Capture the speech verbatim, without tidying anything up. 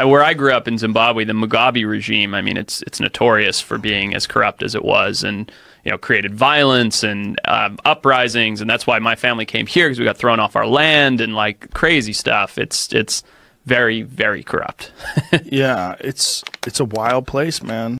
Uh, Where I grew up in Zimbabwe, the Mugabe regime, I mean, it's it's notorious for being as corrupt as it was, and you know, created violence and um, uprisings, and that's why my family came here, because we got thrown off our land and like crazy stuff. It's it's very, very corrupt. Yeah, it's it's a wild place, man.